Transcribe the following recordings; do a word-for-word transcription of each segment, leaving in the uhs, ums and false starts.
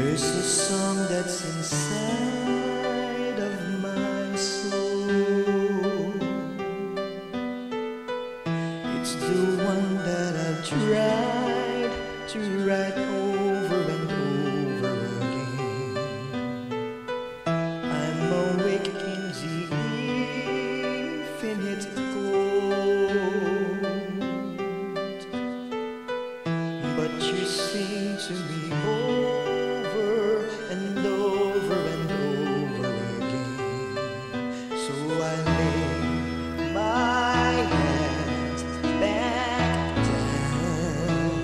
There's a song that's inside of my soul. It's the one that I've tried to write over and over again. I'm awake in the infinite cold, but you sing to me over and over and over again. So I lay my head back down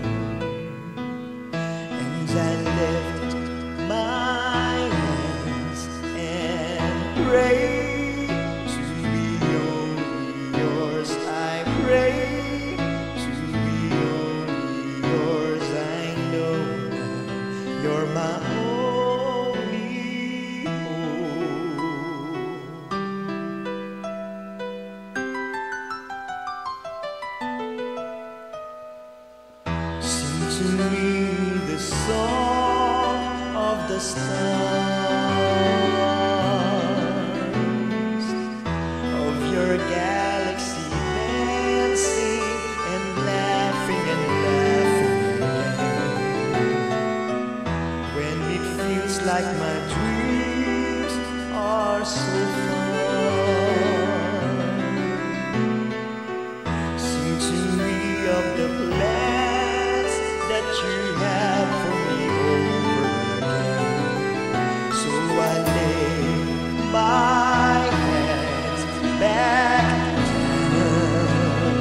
and I lift my hands and pray to be only yours. I pray to be only yours. I know you're my only hope. Sing to me the song of the stars, of your galaxy dancing and laughing and laughing again. When it feels like my dreams are so far, sing to me of the plans that you have for me over again. So I lay my hands back down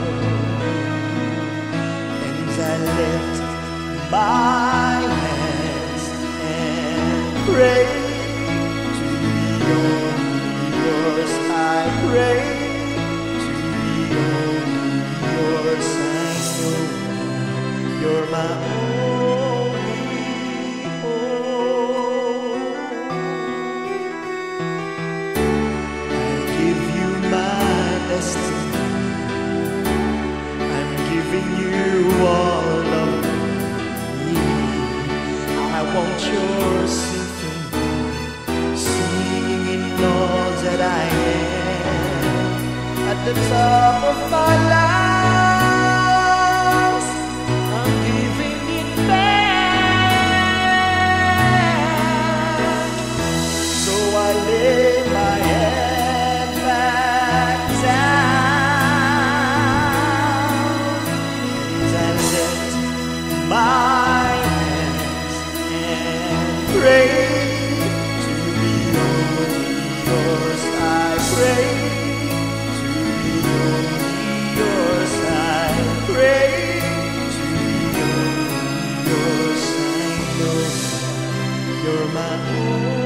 and I lift my hands and pray to be only yours. I pray to be only yours. I know you're my only hope. I give you my destiny. I'm giving you all of me. I want your symphony, singing in all that I am. At the top of my lungs, I'm giving it back. So I lay my head back down and I lift my hands and pray to be only yours. I pray to be only yours. I pray to be only yours. I know you're my own.